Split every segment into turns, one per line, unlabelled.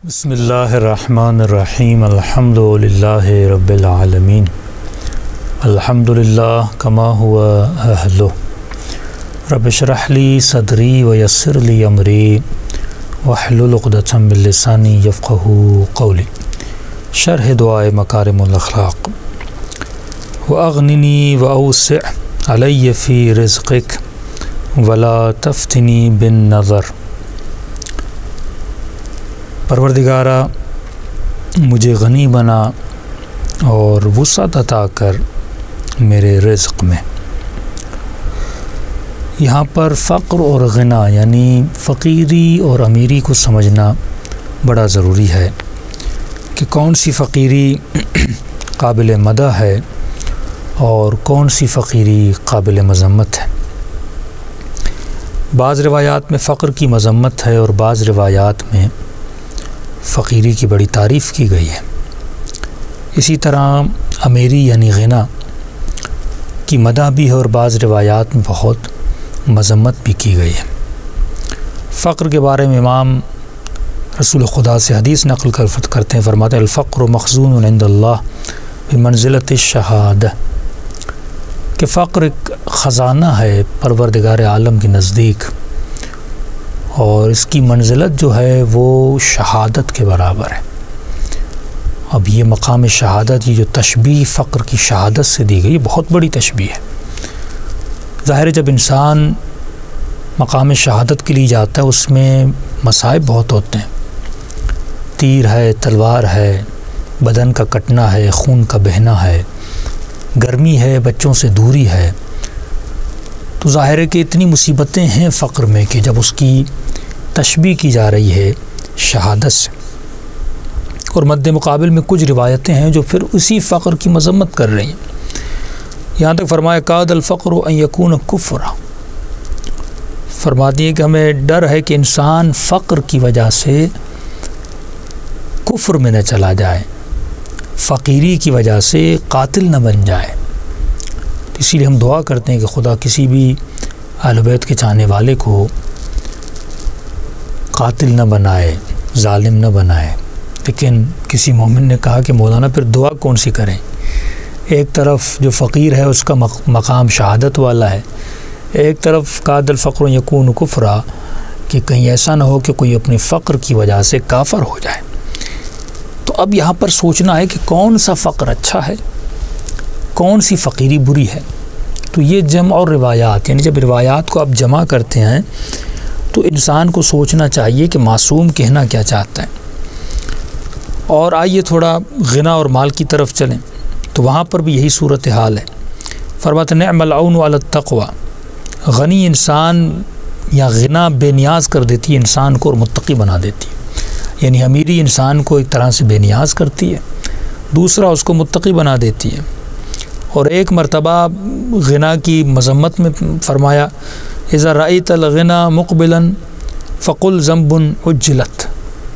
बिस्मिल्लाहिर्रहमानिर्रहीम अल्हम्दुलिल्लाहि रब्बिल आलमीन अल्हम्दुलिल्लाह कमा हुवा अहलुहु रब्बि इश्रह ली सदरी व यस्सिर ली अमरी वहलुल उक़दतम मिन लिसानी यफ़क़हू क़ौली शरह दुआए मकारिमुल अख़लाक़ व अग़निनी व औसिअ अलय्य फ़ी रिज़्क़िक वला तफ़्तिनी बिन नज़र। परवरदिगारा मुझे गनी बना और वुसअत अता कर मेरे रिज़्क़ में। यहाँ पर फ़क़्र और ग़िना यानी फ़क़ीरी और अमीरी को समझना बड़ा ज़रूरी है कि कौन सी फ़क़ीरी काबिल मदह है और कौन सी फ़क़ीरी काबिल मज़म्मत है। बाज़ रिवायात में फ़क़्र की मज़म्मत है और बाज़ रिवायात में फ़क़ीरी की बड़ी तारीफ़ की गई है। इसी तरह अमीरी यानी ग़िना की मदह भी है और बाज़ रिवायात में बहुत मज़म्मत भी की गई है। फ़क़्र के बारे में इमाम रसूल खुदा से हदीस नक़ल करते हैं, फरमाते हैं अल-फ़क़्रु मख़ज़ूनुन इंदल्लाह बिमंज़िलति शहादा कि फ़क़्र एक ख़ज़ाना है परवरदिगार आलम के नज़दीक और इसकी मंजिलत जो है वो शहादत के बराबर है। अब ये मकाम शहादत, ये जो तशबीह फ़क़्र की शहादत से दी गई, बहुत बड़ी तशबीह है। ज़ाहिर है जब इंसान मकाम शहादत के लिए जाता है उसमें मसाइब बहुत होते हैं। तीर है, तलवार है, बदन का कटना है, खून का बहना है, गर्मी है, बच्चों से दूरी है। तो ज़ाहिर है कि इतनी मुसीबतें हैं फ़क़्र में कि जब उसकी तशबीह की जा रही है शहादत से। और मद्दे मुकाबिल में कुछ रिवायतें हैं जो फिर उसी फ़क़्र की मज़म्मत कर रही हैं। यहाँ तक फरमाया कादल फ़क़्रु अन यकून कुफ़्रा, फरमा दिए कि हमें डर है कि इंसान फ़क़्र की वजह से कुफ़्र में न चला जाए, फ़क़ीरी की वजह से कातिल न बन जाए। इसीलिए हम दुआ करते हैं कि खुदा किसी भी अहले बैत के चाहने वाले को कातिल न बनाए, ज़ालिम न बनाए। लेकिन किसी मोमिन ने कहा कि मौलाना फिर दुआ कौन सी करें? एक तरफ जो फ़क़ीर है उसका मकाम शहादत वाला है, एक तरफ कादल फ़क़्रु यकून कुफ़्रा कि कहीं ऐसा ना हो कि कोई अपने फ़क़्र की वजह से काफ़र हो जाए। तो अब यहाँ पर सोचना है कि कौन सा फ़क़्र अच्छा है, कौन सी फ़क़ीरी बुरी है। तो ये जमा और रिवायात, यानी जब रिवायात को आप जमा करते हैं तो इंसान को सोचना चाहिए कि मासूम कहना क्या चाहता है। और आइए थोड़ा ग़िना और माल की तरफ चलें तो वहाँ पर भी यही सूरत हाल है। फरमाते निअमल औन अला तक़वा, गनी इंसान या ग़िना बेनियाज़ कर देती है इंसान को और मुत्तक़ी बना देती है। यानी अमीरी इंसान को एक तरह से बेनियाज़ करती है, दूसरा उसको मुत्तक़ी बना देती है। और एक मरतबा ग़िना की मज़म्मत में फ़रमाया इज़ा रअयतल ग़िना मुक़बिलन फ़क़ुल ज़ंबुन उज्जिलत,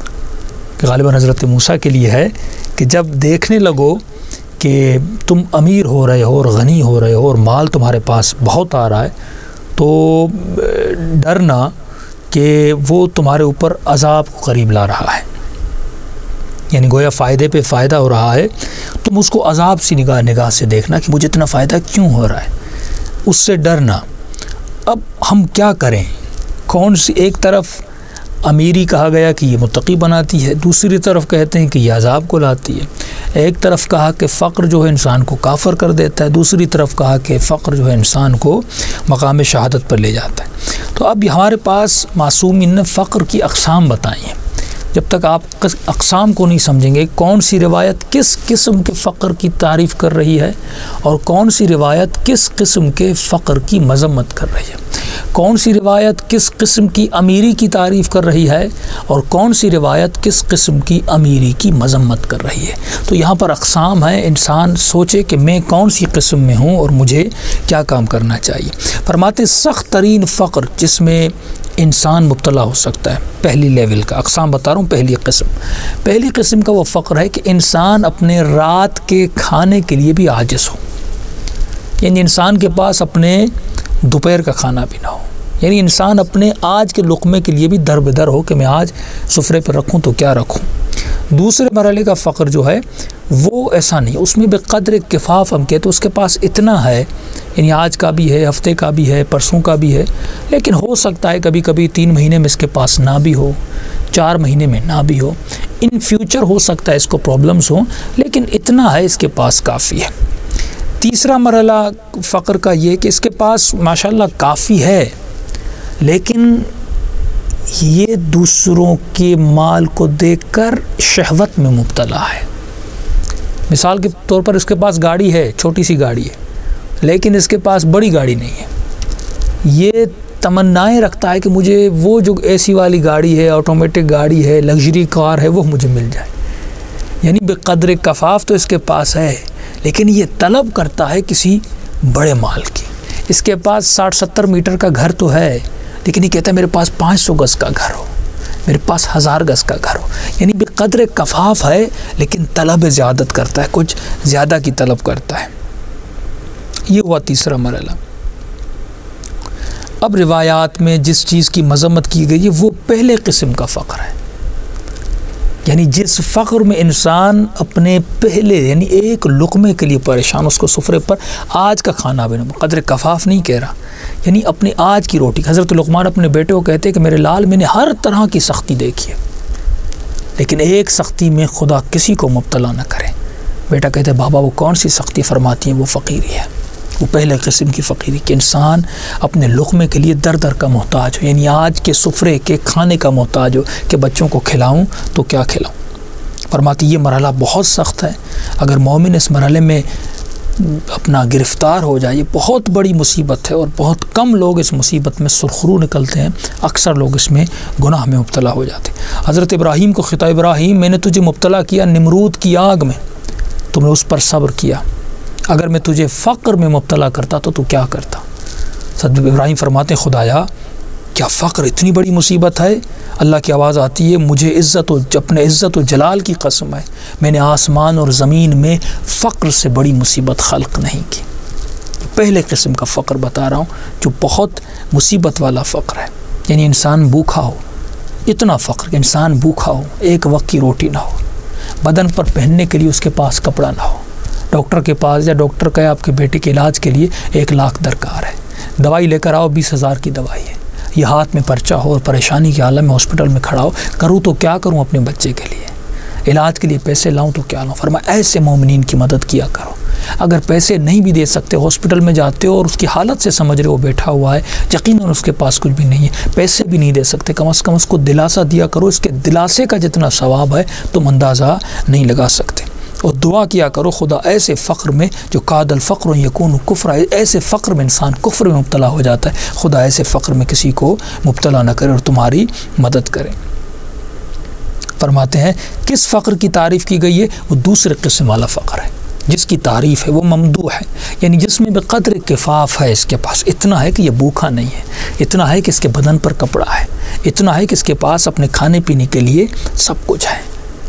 ग़ालिबन हज़रत मूसा के लिए है कि जब देखने लगो कि तुम अमीर हो रहे हो और गनी हो रहे हो और माल तुम्हारे पास बहुत आ रहा है तो डरना कि वो तुम्हारे ऊपर अज़ाब को करीब ला रहा है। यानी गोया फ़ायदे पे फ़ायदा हो रहा है, तुम उसको अज़ाब सी निगाह से देखना कि मुझे इतना फ़ायदा क्यों हो रहा है, उससे डरना। अब हम क्या करें? कौन सी, एक तरफ अमीरी कहा गया कि ये मुत्तक़ी बनाती है, दूसरी तरफ कहते हैं कि ये अज़ाब को लाती है। एक तरफ कहा कि फ़क़्र जो है इंसान को काफ़र कर देता है, दूसरी तरफ कहा कि फ़क़्र जो है इंसान को मकाम शहादत पर ले जाता है। तो अब हमारे पास मासूमीन ने फ़क़्र की अक़साम बताई हैं। जब तक आप अक़साम को नहीं समझेंगे, कौन सी रिवायत किस किस्म के फ़क़्र की तारीफ़ कर रही है और कौन सी रिवायत किस किस्म के फ़क़्र की मज़म्मत कर रही है, कौन सी रिवायत किस किस्म की अमीरी की तारीफ़ कर रही है और कौन सी रिवायत किस किस्म की अमीरी की मज़म्मत कर रही है, तो यहाँ पर अक़साम है। इंसान सोचे कि मैं कौन सी किस्म में हूँ और मुझे क्या काम करना चाहिए। फरमाते सख्त तरीन फ़क़्र जिसमें इंसान मुब्तला हो सकता है, पहली लेवल का अक़साम बता रहा हूँ। पहली किस्म का वो फ़क़्र है कि इंसान अपने रात के खाने के लिए भी आजिज़ हो, यानी इंसान के पास अपने दोपहर का खाना भी ना हो, यानी इंसान अपने आज के लुक़मे के लिए भी दर बदर हो कि मैं आज सुफ़रे पर रखूँ तो क्या रखूँ। दूसरे मरहले का फ़क्र जो है वो ऐसा नहीं, उसमें बेक़द्र किफ़ाफ़ हम कहते, उसके पास इतना है, यानी आज का भी है, हफ्ते का भी है, परसों का भी है, लेकिन हो सकता है कभी कभी 3 महीने में इसके पास ना भी हो, 4 महीने में ना भी हो, इन फ्यूचर हो सकता है इसको प्रॉब्लम्स हो, लेकिन इतना है इसके पास काफ़ी है। तीसरा मरहला फ़क्र का ये कि इसके पास माशाल्लाह काफ़ी है, लेकिन ये दूसरों के माल को देखकर शहवत में मुब्तला है। मिसाल के तौर पर इसके पास गाड़ी है, छोटी सी गाड़ी है, लेकिन इसके पास बड़ी गाड़ी नहीं है। ये तमन्नाएं रखता है कि मुझे वो जो एसी वाली गाड़ी है, ऑटोमेटिक गाड़ी है, लग्जरी कार है, वो मुझे मिल जाए। यानी बेक़द्र कफ़ाफ़ तो इसके पास है, लेकिन ये तलब करता है किसी बड़े माल की। इसके पास 60-70 मीटर का घर तो है, लेकिन ये कहता है मेरे पास 500 गज़ का घर हो, मेरे पास 1000 गज़ का घर हो। यानी बेक़द्र कफ़ाफ़ है, लेकिन तलब ज़्यादत करता है, कुछ ज़्यादा की तलब करता है। ये हुआ तीसरा मरहला। अब रिवायात में जिस चीज़ की मज़म्मत की गई है वो पहले किस्म का फ़क्र है, यानी जिस फ़क्र में इंसान अपने पहले यानी एक लुक़मे के लिए परेशान, उसको सुफ़रे पर आज का खाना भी नहीं, क़द्र कफ़ाफ़ नहीं कह रहा, यानी अपनी आज की रोटी। हज़रत लुक़मान अपने बेटे को कहते हैं कि मेरे लाल, मैंने हर तरह की सख्ती देखी है, लेकिन एक सख्ती में खुदा किसी को मुब्तला न करे। बेटा कहते हैं बाबा वो कौन सी सख्ती? फरमाती हैं वो फ़कीरी है, वो पहले किस्म की फ़कीरी कि इंसान अपने लुक़मे के लिए दर दर का मोहताज हो, यानी आज के सुफ़रे के खाने का मोहताज हो कि बच्चों को खिलाऊं तो क्या खिलाऊं। फरमाती ये मरहला बहुत सख्त है, अगर मोमिन इस मरहले में अपना गिरफ़्तार हो जाए, ये बहुत बड़ी मुसीबत है और बहुत कम लोग इस मुसीबत में सुरखरू निकलते हैं, अक्सर लोग इसमें गुनाह में मुब्तला हो जाते हैं। हज़रत इब्राहीम को ख़िताब, इब्राहीम मैंने तुझे मुब्तला किया निमरूद की आग में, तुमने उस पर सब्र किया, अगर मैं तुझे फ़क्र में मुब्तला करता तो तू क्या करता? हज़रत इब्राहीम फरमाते हैं खुदाया क्या फ़क्र इतनी बड़ी मुसीबत है? अल्लाह की आवाज़ आती है मुझे अपने इज़्ज़त व जलाल की कसम है, मैंने आसमान और ज़मीन में फ़क्र से बड़ी मुसीबत खल्क़ नहीं की। पहले किस्म का फ़क्र बता रहा हूँ जो बहुत मुसीबत वाला फ़क्र है, यानी इंसान भूखा हो, इतना फ़क्र कि इंसान भूखा हो, एक वक्त की रोटी ना हो, बदन पर पहनने के लिए उसके पास कपड़ा ना हो, डॉक्टर के पास या डॉक्टर कहे आपके बेटे के इलाज के लिए 1 लाख दरकार है, दवाई लेकर आओ 20,000 की दवाई है, ये हाथ में पर्चा हो और परेशानी के आलम में हॉस्पिटल में खड़ा हो, करूँ तो क्या करूँ अपने बच्चे के लिए, इलाज के लिए पैसे लाऊं तो क्या लाऊं। फरमाया ऐसे मोमिनीन की मदद किया करो। अगर पैसे नहीं भी दे सकते, हॉस्पिटल में जाते हो और उसकी हालत से समझ रहे हो बैठा हुआ है, यकीनन उसके पास कुछ भी नहीं है, पैसे भी नहीं दे सकते, कम से कम उसको दिलासा दिया करो। इसके दिलासे का जितना सवाब है तुम अंदाज़ा नहीं लगा सकते। और दुआ किया करो खुदा ऐसे फ़क्र में जो कादल फ़क्र यकून कुफ्र, ऐसे फ़क्र में इंसान कुफ्र में मुब्तला हो जाता है, खुदा ऐसे फ़क्र में किसी को मुब्तला न करे और तुम्हारी मदद करे। फरमाते हैं किस फ़क्र की तारीफ़ की गई है? वो दूसरे किस्म वाला फ़क्र है जिसकी तारीफ़ है वो ममदूह है, यानी जिसमें बेक़द्र किफ़ाफ़ है, इसके पास इतना है कि ये भूखा नहीं है, इतना है कि इसके बदन पर कपड़ा है, इतना है कि इसके पास अपने खाने पीने के लिए सब कुछ है।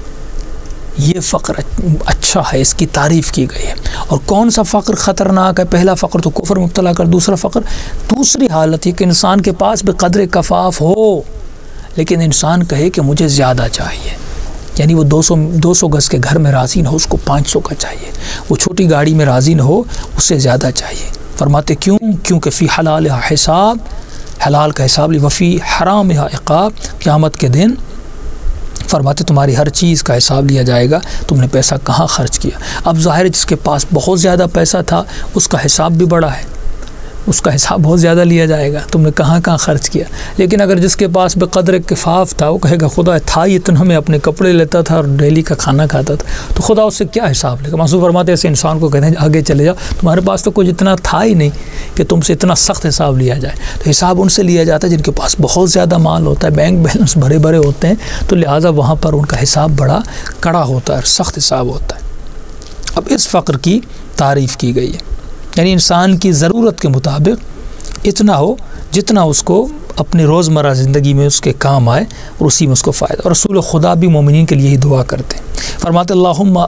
ये फ़क्र अच्छा है, इसकी तारीफ़ की गई है। और कौन सा फ़क्र ख़तरनाक है? पहला फ़क्र तो कुफ्र मुब्तला कर, दूसरा फ़क्र दूसरी हालत है कि इंसान के पास बेक़द्र कफ़ाफ़ हो लेकिन इंसान कहे कि मुझे ज़्यादा चाहिए, यानी वो 200 गज़ के घर में राज़ी न हो, उसको 500 का चाहिए, वो छोटी गाड़ी में राज़ी न हो, उससे ज़्यादा चाहिए। फरमाते क्यों? क्योंकि फ़ी हलाल हिसाब, हलाल का हिसाब ली, वफ़ी हराम इक़ाब, क़यामत के दिन फरमाते तुम्हारी हर चीज़ का हिसाब लिया जाएगा, तुमने पैसा कहाँ खर्च किया। अब ज़ाहिर है जिसके पास बहुत ज़्यादा पैसा था उसका हिसाब भी बड़ा है, उसका हिसाब बहुत ज़्यादा लिया जाएगा, तुमने कहाँ कहाँ ख़र्च किया। लेकिन अगर जिसके पास बेक़द्र किफ़ाफ़ था वो कहेगा खुदा था इतना, मैं अपने कपड़े लेता था और डेली का खाना खाता था, तो खुदा उससे क्या हिसाब लेगा। मासूम फरमाते ऐसे इंसान को कहते हैं आगे चले जाओ, तुम्हारे पास तो कुछ इतना था ही नहीं कि तुमसे इतना सख्त हिसाब लिया जाए। तो हिसाब उनसे लिया जाता है जिनके पास बहुत ज़्यादा माल होता है, बैंक बैलेंस भरे भरे होते हैं, तो लिहाजा वहाँ पर उनका हिसाब बड़ा कड़ा होता है, सख्त हिसाब होता है। अब इस फ़क्र की तारीफ़ की गई है, यानी इंसान की ज़रूरत के मुताबिक इतना हो जितना उसको अपने रोज़मर्रा ज़िंदगी में उसके काम आए और उसी में उसको फ़ायदा। और रसूल खुदा भी मोमिनीन के लिए ही दुआ करते हैं, फरमाते अल्लाहुम्मा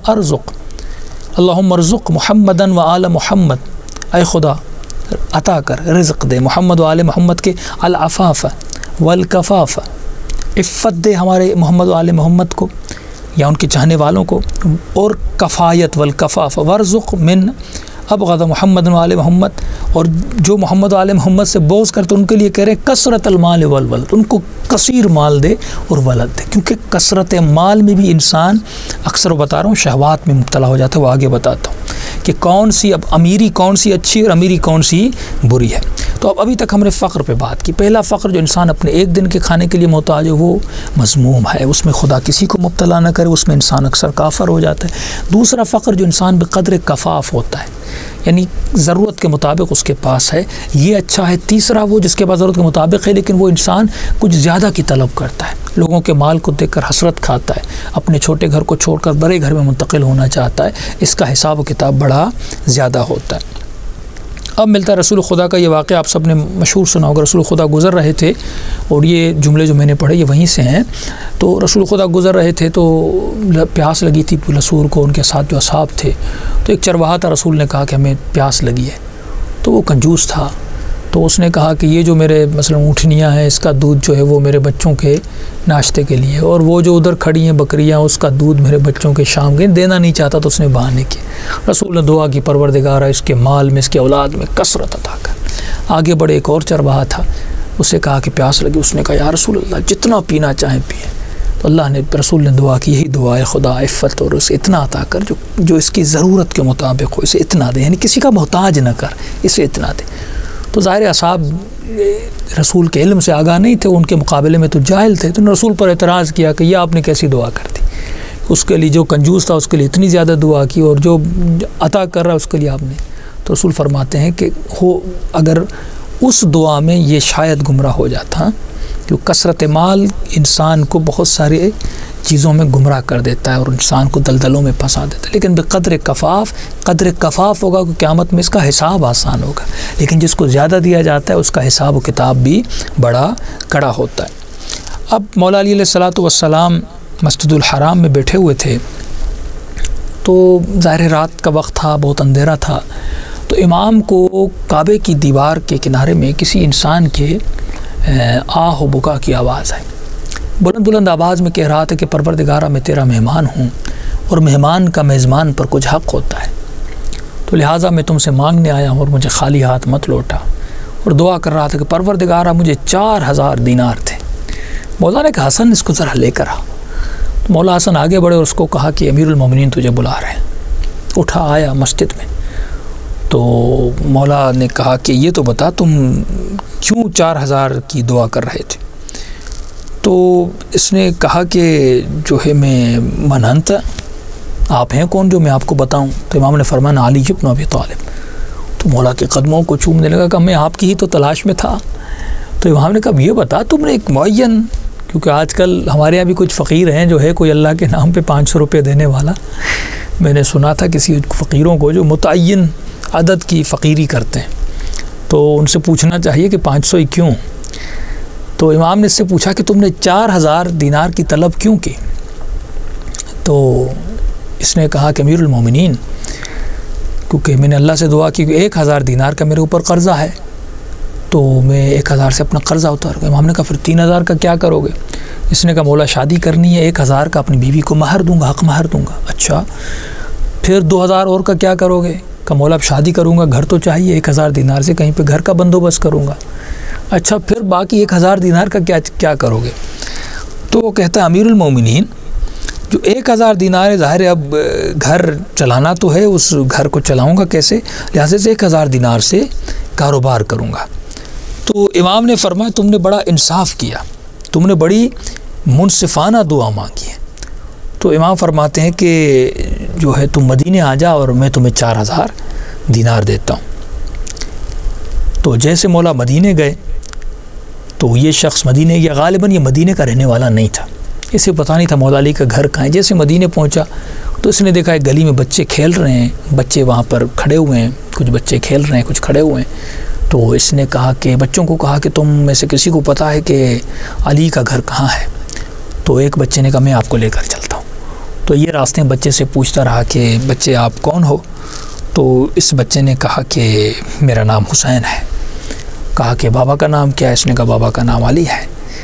अर्ज़ुक़ मुहम्मदन व आल मोहम्मद, ऐ खुदा अता कर रिज़्क़ दे मोहम्मद व आल मोहम्मद के अल अफ़ाफ़ वल कफ़ाफ़, इफ़्फ़त दे हमारे मोहम्मद व आल मोहम्मद को, या उनके चाहने वालों को, और कफ़ायत वल कफ़ाफ़ वर्ज़ुक़ मिन अबग़द मोहम्मद वाले मोहम्मद, और जो मोहम्मद वाले मोहम्मद से बोझ करते उनके लिए कह रहे हैं कसरत माल वल वलद, उनको कसीर माल दे और वलद दे, क्योंकि कसरत माल में भी इंसान अक्सर बता रहा हूँ शहवात में मुब्तला हो जाता है। वो आगे बताता हूँ कि कौन सी अब अमीरी कौन सी अच्छी और अमीरी कौन सी बुरी है। तो अब अभी तक हमने फ़क्र पे बात की। पहला फ़क्र जो इंसान अपने एक दिन के खाने के लिए मोहताज है वो मज़मूम है, उसमें खुदा किसी को मुब्तला न करे, उसमें इंसान अक्सर काफ़र हो जाता है। दूसरा फ़क्र जो इंसान बेक़द्र कफ़ाफ़ होता है, यानी ज़रूरत के मुताबिक उसके पास है, ये अच्छा है। तीसरा वो जिसके पास ज़रूरत के मुताबिक है लेकिन वो इंसान कुछ ज़्यादा की तलब करता है, लोगों के माल को देखकर हसरत खाता है, अपने छोटे घर को छोड़कर बड़े घर में मुंतकिल होना चाहता है, इसका हिसाब व किताब बड़ा ज़्यादा होता है। अब मिलता है रसूल खुदा का ये वाक़या आप सब ने मशहूर सुना होगा। रसूल खुदा गुज़र रहे थे, और ये जुमले जो मैंने पढ़े ये वहीं से हैं। तो रसूल खुदा गुज़र रहे थे तो प्यास लगी थी रसूल को, उनके साथ जो असहाब थे। तो एक चरवाहा था, रसूल ने कहा कि हमें प्यास लगी है। तो वो कंजूस था, तो उसने कहा कि ये जो मेरे मसलन ऊँटनियाँ हैं इसका दूध जो है वो मेरे बच्चों के नाश्ते के लिए, और वो जो उधर खड़ी हैं बकरियाँ उसका दूध मेरे बच्चों के शाम के। देना नहीं चाहता तो उसने बहाने किए। रसूल ने दुआ की, परवरदिगार इसके माल में इसके औलाद में कसरत अता कर। आगे बढ़े, एक और चरवाहा था, उससे कहा कि प्यास लगी। उसने कहा या रसूल अल्लाह जितना पीना चाहें पिए। तो अल्लाह ने, रसूल ने दुआ की, यही दुआ है खुदा इफ़्फ़त और उसे इतना अता कर जो इसकी ज़रूरत के मुताबिक हो, इसे इतना दे, यानी किसी का मोहताज न कर, इसे इतना दे। तो ज़ाहिर असहाब रसूल के इल्म से आगाह नहीं थे, उनके मुकाबले में तो जाहिल थे। तो रसूल पर एतराज़ किया कि यह आपने कैसी दुआ कर दी, उसके लिए जो कंजूस था उसके लिए इतनी ज़्यादा दुआ की, और जो अता कर रहा है उसके लिए आपने। तो रसूल फरमाते हैं कि हो अगर उस दुआ में ये शायद गुमराह हो जाता, कि कसरत माल इंसान को बहुत सारे चीज़ों में गुमराह कर देता है और इंसान को दलदलों में फंसा देता है। लेकिन बेक़द्र कफ़ाफ़ होगा कि क़यामत में इसका हिसाब आसान होगा। लेकिन जिसको ज़्यादा दिया जाता है उसका हिसाब व किताब भी बड़ा कड़ा होता है। अब मौला अली अलैहिस्सलातु वस्सलाम मस्जिदुल हराम में बैठे हुए थे, तो ज़ाहिर रात का वक्त था, बहुत अंधेरा था। तो इमाम को काबे की दीवार के किनारे में किसी इंसान के आह बुका की आवाज़ आई। बुलंद बुलंद आवाज़ में कह रहा था कि परवरदिगारा मैं तेरा मेहमान हूँ, और मेहमान का मेज़बान पर कुछ हक़ होता है, तो लिहाजा मैं तुमसे मांगने आया हूँ और मुझे खाली हाथ मत लौटा। और दुआ कर रहा था कि परवरदिगारा मुझे 4000 दीनार थे। मौला ने कहा हसन इसको ज़रा लेकर आ। तो मौला हसन आगे बढ़े और उसको कहा कि अमीरुल मोमिनीन तुझे बुला रहे हैं। उठा आया मस्जिद में। तो मौला ने कहा कि ये तो बता तुम क्यों 4000 की दुआ कर रहे थे। तो इसने कहा कि जो है मैं मनहंत, आप हैं कौन जो मैं आपको बताऊं। तो इमाम ने फरमाया अली इब्न अबी तालिब। तो मौला के कदमों को चूमने लगा कि मैं आपकी ही तो तलाश में था। तो इमाम ने कहा ये बता तुमने एक मुअय्यन, क्योंकि आजकल हमारे यहाँ भी कुछ फ़कीर हैं जो है कोई अल्लाह के नाम पे 500 रुपये देने वाला। मैंने सुना था किसी फ़कीरों को जो मुतय्यन अदद की फ़कीरी करते हैं, तो उनसे पूछना चाहिए कि 500 ही क्यों। तो इमाम ने इससे पूछा कि तुमने 4000 दीनार की तलब क्यों की। तो इसने कहा कि अमीरुल मोमिनीन, क्योंकि मैंने अल्लाह से दुआ की कि 1000 दीनार का मेरे ऊपर कर्ज़ा है, तो मैं 1000 से अपना कर्ज़ा उतार गया। इमाम ने कहा फिर 3000 का क्या करोगे। इसने कहा मौला शादी करनी है, 1000 का अपनी बीवी को महर दूंगा, हक़ महर दूंगा। अच्छा फिर 2000 और का क्या करोगे। का मौला अब शादी करूँगा, घर तो चाहिए, 1000 दीनार से कहीं पे घर का बंदोबस्त करूँगा। अच्छा फिर बाकी 1000 दीनार का क्या करोगे। तो वो कहता है अमीरुल मोमिनीन जो 1000 दीनार है, ज़ाहिर है अब घर चलाना तो है, उस घर को चलाऊँगा कैसे, लिहाजा से 1000 दीनार से कारोबार करूँगा। तो इमाम ने फरमाया तुमने बड़ा इंसाफ किया, तुमने बड़ी मुनसिफाना दुआ मांगी है। तो इमाम फरमाते हैं कि जो है तुम मदीने आ जा और मैं तुम्हें 4000 दीनार देता हूँ। तो जैसे मौला मदीने गए तो ये शख्स मदीने गया, गालिबन ये मदीने का रहने वाला नहीं था, इसे पता नहीं था मौला अली का घर कहाँ है। जैसे मदीने पहुँचा तो इसने देखा एक गली में बच्चे खेल रहे हैं, बच्चे वहाँ पर खड़े हुए हैं, कुछ बच्चे खेल रहे हैं, कुछ खड़े हुए हैं। तो इसने कहा कि बच्चों को कहा कि तुम में से किसी को पता है कि अली का घर कहाँ है। तो एक बच्चे ने कहा मैं आपको लेकर चलता हूँ। तो ये रास्ते में बच्चे से पूछता रहा कि बच्चे आप कौन हो। तो इस बच्चे ने कहा कि मेरा नाम हुसैन है। कहा कि बाबा का नाम क्या है। इसने कहा बाबा का नाम अली है।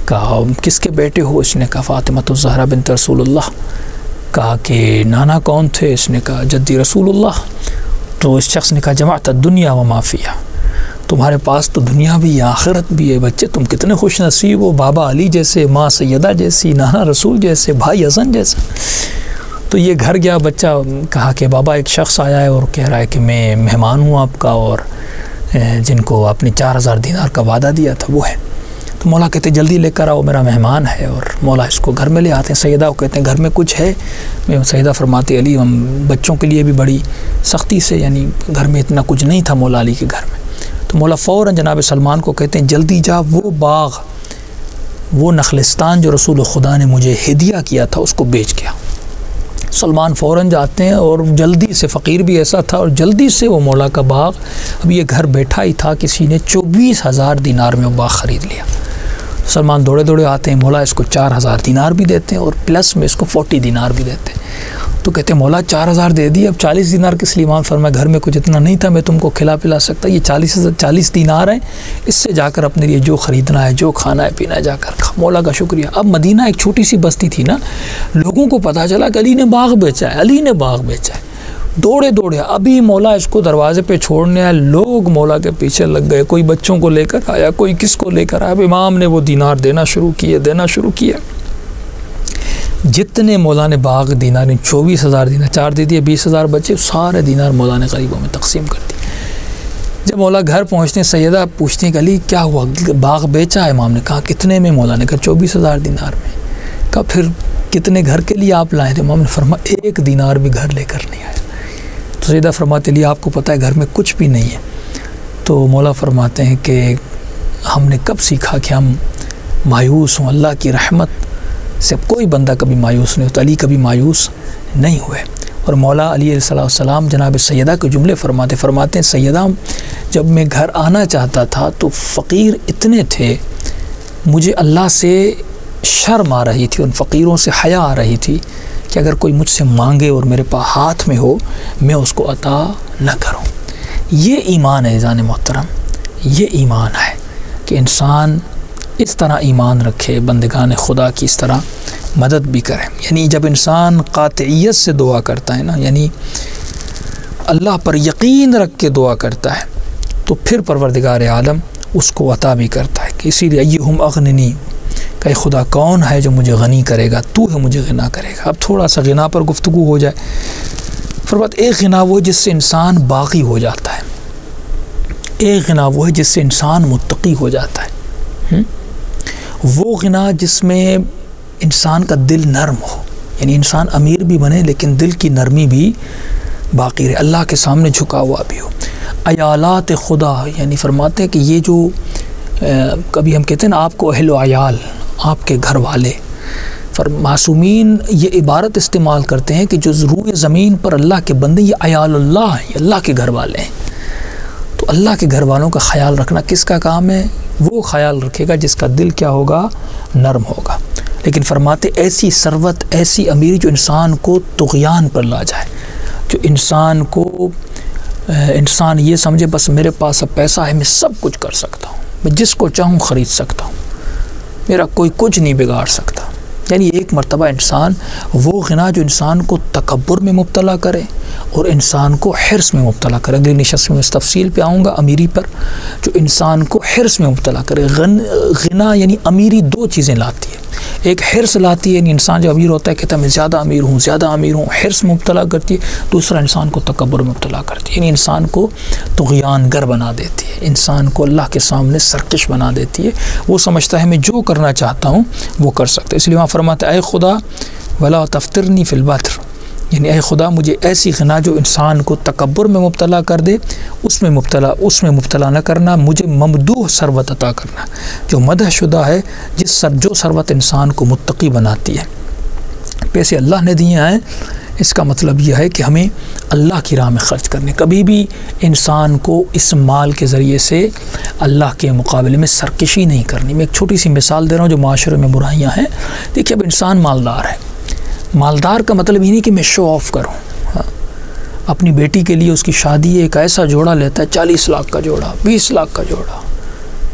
कहा किसके बेटे हो? इसने कहा फ़ातिमा ज़हरा बिन्त रसूलुल्लाह। कहा कि नाना कौन थे? इसने कहा जद्दी रसूलुल्लाह। तो इस शख्स ने कहा जमाअत दुनिया व माफ़िया, तुम्हारे पास तो दुनिया भी आखिरत भी है बच्चे, तुम कितने खुश नसीब हो, बाबा अली जैसे, माँ सैयदा जैसी, नाना रसूल जैसे, भाई हसन जैसा। तो ये घर गया बच्चा, कहा कि बाबा एक शख्स आया है और कह रहा है कि मैं मेहमान हूँ आपका, और जिनको आपने 4000 दीनार का वादा दिया था वो है। तो मौला कहते जल्दी लेकर आओ, मेरा मेहमान है। और मौला इसको घर में ले आते हैं। सैयदा को कहते हैं घर में कुछ है? मैं सैयदा फरमाती अली हम बच्चों के लिए भी बड़ी सख्ती से, यानी घर में इतना कुछ नहीं था मौला अली के घर में। तो मौला फ़ौरन जनाब सलमान को कहते हैं जल्दी जा वो बाग़, वो नखलिस्तान जो रसूल खुदा ने मुझे हिदिया किया था उसको बेच गया। सलमान फ़ौरन जाते हैं और जल्दी से, फ़कीर भी ऐसा था, और जल्दी से वो मौला का बाग़, अब ये घर बैठा ही था, किसी ने 24,000 दीनार में वो बाग़ ख़रीद लिया। सलमान दौड़े दौड़े आते हैं, मौला इसको 4000 दीनार भी देते हैं और प्लस में इसको 40 दीनार भी देते हैं। तो कहते हैं मौला 4000 दे दिए, अब 40 दीनार किस लिए? इमाम फरमाया घर में कुछ इतना नहीं था मैं तुमको खिला पिला सकता, ये 40 दीनार हैं, इससे जाकर अपने लिए जो ख़रीदना है, जो खाना है पीना है जाकर खा। मौला का शुक्रिया। अब मदीना एक छोटी सी बस्ती थी ना, लोगों को पता चला कि अली ने बाग़ बेचा है, अली ने बाग़ बेचा है। दौड़े दौड़े अभी मौला इसको दरवाजे पे छोड़ने आए, लोग मौला के पीछे लग गए, कोई बच्चों को लेकर आया, कोई किसको लेकर आया। अब इमाम ने वो दीनार देना शुरू किए। जितने मौला ने बाग़ दीनार, 24,000 दीनार, 4 दे दिए, 20,000 बचे, सारे दीनार मौला ने गरीबों में तकसीम कर दिए। जब मौला घर पहुँचते सैयदा पूछते हैं कि अली क्या हुआ, बाग़ बेचा है? इमाम ने कहा कितने में? मौला ने कहा 24,000 दीनार में। कहा फिर कितने घर के लिए आप लाए थे? इमाम ने फरमाया 1 दीनार भी घर लेकर नहीं आया। तो सैयदा फरमाते लिए आपको पता है घर में कुछ भी नहीं है। तो मौला फरमाते हैं कि हमने कब सीखा कि हम मायूस हों? अल्लाह की रहमत से कोई बंदा कभी मायूस नहीं होता, अली कभी मायूस नहीं हुए। और मौला अली अलैहिस्सलाम जनाब सैयदा के जुमले फरमाते हैं सैयदा जब मैं घर आना चाहता था तो फ़कीर इतने थे, मुझे अल्लाह से शर्म आ रही थी, उन फ़कीरों से हया आ रही थी कि अगर कोई मुझसे मांगे और मेरे पास हाथ में हो मैं उसको अता न करूं। ये ईमान है जान मोहतरम, ये ईमान है कि इंसान इस तरह ईमान रखे, बंदगान खुदा की इस तरह मदद भी करे। यानी जब इंसान कातियत से दुआ करता है ना, यानी अल्लाह पर यकीन रख के दुआ करता है, तो फिर परवरदिगार आलम उसको अता भी करता है। कि इसीलिए अय्युहुम अग़निनी, कि खुदा कौन है जो मुझे गनी करेगा? तू है मुझे गना करेगा। अब थोड़ा सा गना पर गुफ्तगू हो जाए। फिर बात एक गना वो जिससे इंसान बागी हो जाता है, एक गना वो है जिससे इंसान मुत्तकी हो जाता है। वो गना जिसमें इंसान का दिल नरम हो, यानी इंसान अमीर भी बने लेकिन दिल की नरमी भी बाकी रहे, अल्लाह के सामने झुका हुआ भी हो। अयालात खुदा, यानी फरमाते हैं कि ये जो कभी हम कहते हैं ना आपको अहल अयाल, आपके घर वाले, मासूमीन ये इबारत इस्तेमाल करते हैं कि जो रूए ज़मीन पर अल्लाह के बंदे ये अयालुल्लाह हैं, अल्लाह के घर वाले हैं। तो अल्लाह के घर वालों का ख्याल रखना किसका काम है? वो ख्याल रखेगा जिसका दिल क्या होगा? नरम होगा। लेकिन फरमाते ऐसी सरवत, ऐसी अमीरी जो इंसान को तुग़यान पर ला जाए, जो इंसान ये समझे बस मेरे पास अब पैसा है, मैं सब कुछ कर सकता हूँ, मैं जिसको चाहूँ ख़रीद सकता हूँ, मेरा कोई कुछ नहीं बिगाड़ सकता। यानी एक मर्तबा इंसान वो ग़िना जो इंसान को तकब्बुर में मुब्तला करे और इंसान को हिर्स में मुब्तला करे। अगली नशस्त में इस तफसील पे आऊँगा अमीरी पर, जो इंसान को हिर्स में मुब्तला करे। ग़िना यानी अमीरी 2 चीज़ें लाती है, एक हिर्स लाती है, यानी इंसान जो अमीर होता है कहता है मैं ज़्यादा अमीर हूँ, हिर्स में मुब्तला करती है। दूसरा इंसान को तकब्बुर में मुब्तला करती है, यानी इंसान को तुग़यानगर बना देती है, इंसान को अल्लाह के सामने सरकश बना देती है। वो समझता है मैं जो करना चाहता हूँ वो कर सकता है। इसलिए वहाँ फरमाता है ऐ खुदा वला तफ्तिरनी फिल बत्र, यानी ऐ खुदा मुझे ऐसी ग़िना जो इंसान को तकब्बुर में मुब्तला कर दे उसमें मुब्तला न करना, मुझे ममदूह सरवत अता करना जो मदहशुदा है, जो सरवत इंसान को मुत्तकी बनाती है। पैसे अल्लाह ने दिए हैं, इसका मतलब यह है कि हमें अल्लाह की राह में ख़र्च करने। कभी भी इंसान को इस माल के ज़रिए से अल्लाह के मुकाबले में सरकशी नहीं करनी। मैं एक छोटी सी मिसाल दे रहा हूँ जो माशरे में बुराइयाँ हैं। देखिए अब इंसान मालदार है, मालदार का मतलब ये नहीं कि मैं शो ऑफ़ करूँ। हाँ, अपनी बेटी के लिए उसकी शादी एक ऐसा जोड़ा लेता है 40 लाख का जोड़ा, 20 लाख का जोड़ा,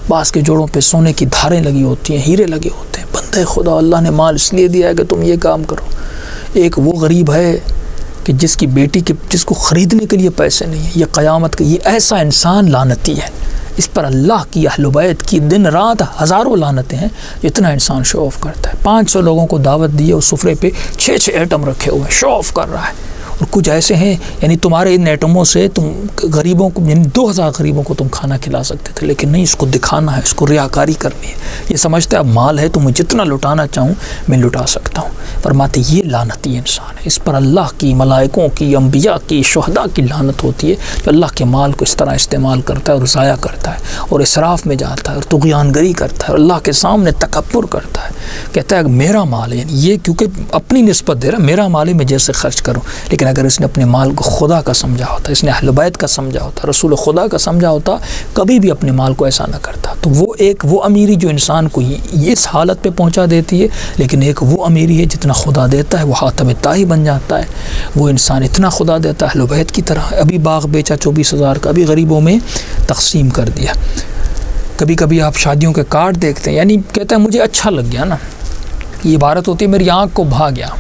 बास के जोड़ों पे सोने की धारें लगी होती हैं, हीरे लगे होते हैं। बंदे खुदा, अल्लाह ने माल इसलिए दिया है कि तुम ये काम करो। एक वो गरीब है कि जिसकी बेटी के जिसको ख़रीदने के लिए पैसे नहीं है, ये क़यामत का ये ऐसा इंसान लानती है। इस पर अल्लाह की अहल बैत की दिन रात हज़ारों लानतें हैं। इतना इंसान शो ऑफ़ करता है। 500 लोगों को दावत दी है, उस सुफरे पे 6 आइटम रखे हुए हैं, शो ऑफ़ कर रहा है। और कुछ ऐसे हैं, यानी तुम्हारे इन आइटमों से तुम गरीबों को, यानी 2000 गरीबों को तुम खाना खिला सकते थे, लेकिन नहीं, इसको दिखाना है, इसको रियाकारी करनी है। ये समझता है अब माल है तो मैं जितना लुटाना चाहूँ मैं लुटा सकता हूँ। फरमाते ये लानती इंसान है। इस पर अल्लाह की, मलाइकों की, अंबिया की, शुहदा की लानत होती है जो अल्लाह के माल को इस तरह इस्तेमाल करता है और ज़ाया करता है और इसराफ़ में जाता है और तुग़यानगरी करता है और अल्लाह के सामने तकब्बुर करता है। कहता है मेरा माल है, यानी ये क्योंकि अपनी निस्बत दे रहा है, मेरा माल है, मैं जैसे खर्च करूँ। लेकिन अगर इसने अपने माल को खुदा का समझा होता, इसने अहल बैत का समझा होता, रसूल खुदा का समझा होता, कभी भी अपने माल को ऐसा ना करता। तो वो अमीरी जो इंसान को इस हालत पे पहुंचा देती है। लेकिन एक वो अमीरी है जितना खुदा देता है वो हातम ताई बन जाता है। वो इंसान इतना खुदा देता है, अहल बैत की तरह। अभी बाग बेचा 24,000 का, अभी गरीबों में तकसीम कर दिया। कभी कभी आप शादियों के कार्ड देखते हैं, यानी कहता है मुझे अच्छा लग गया ना, ये इबारत होती है मेरी आँख को भा गया।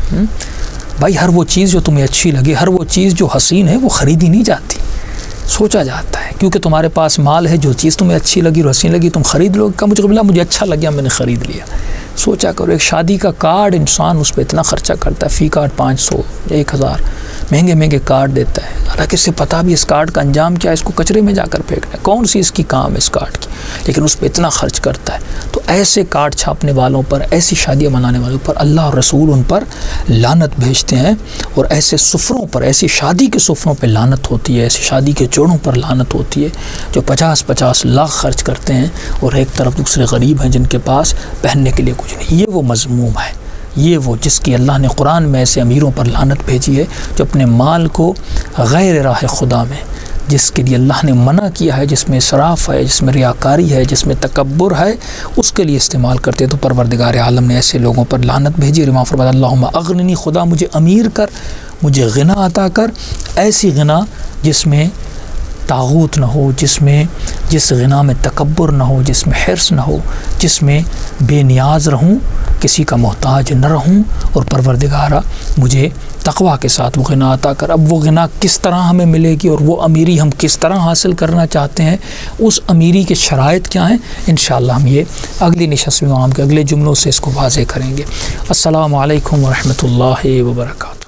भाई हर वो चीज़ जो तुम्हें अच्छी लगे, हर वो चीज़ जो हसीन है वो ख़रीदी नहीं जाती, सोचा जाता है। क्योंकि तुम्हारे पास माल है, जो चीज़ तुम्हें अच्छी लगी और हसीन लगी तुम ख़रीद लो। का मुझे अच्छा लग गया, मैंने ख़रीद लिया। सोचा करो, एक शादी का कार्ड इंसान उस पर इतना ख़र्चा करता है, फ़ी कार्ड 500 1000 महंगे महंगे कार्ड देता है। हालांकि इससे पता भी इस कार्ड का अंजाम क्या है, इसको कचरे में जाकर फेंकना है, कौन सी इसकी काम है इस कार्ड की, लेकिन उस पर इतना खर्च करता है। तो ऐसे कार्ड छापने वालों पर, ऐसी शादियाँ मनाने वालों पर अल्लाह और रसूल उन पर लानत भेजते हैं। और ऐसे सुफरों पर, ऐसी शादी के सुफरों पर लानत होती है, ऐसी शादी के जोड़ों पर लानत होती है जो 50-50 लाख खर्च करते हैं और एक तरफ दूसरे गरीब हैं जिनके पास पहनने के लिए कुछ नहीं। ये वो मज़मूम है, ये वो जिसकी अल्लाह ने कुरान में ऐसे अमीरों पर लानत भेजी है जो अपने माल को गैर राह खुदा में, जिसके लिए अल्लाह ने मना किया है, जिसमें इसराफ़ है, जिसमें रियाकारी है, जिसमें तकब्बुर है, उसके लिए इस्तेमाल करते। तो परवरदिगार आलम ने ऐसे लोगों पर लानत भेजी। इमाम फरमाया अल्लाहुम्मा अग़निनी, खुदा मुझे अमीर कर, मुझे गिना अता कर, ऐसी गिना जिसमें तागूत न हो, जिस गिना में तकब्बुर न हो, जिसमें हिर्स न हो, जिसमें बेनियाज रहूं, किसी का मोहताज न रहूं। और परवरदिगारा मुझे तक़वा के साथ वो गिना अता कर। अब वो गिना किस तरह हमें मिलेगी और वो अमीरी हम किस तरह हासिल करना चाहते हैं, उस अमीरी के शराइत क्या हैं, इंशाअल्लाह हम ये अगली नशस्त में के अगले जुमलों से इसको वाज़ेह करेंगे। अस्सलामु अलैकुम व रहमतुल्लाहि व बरकातहू।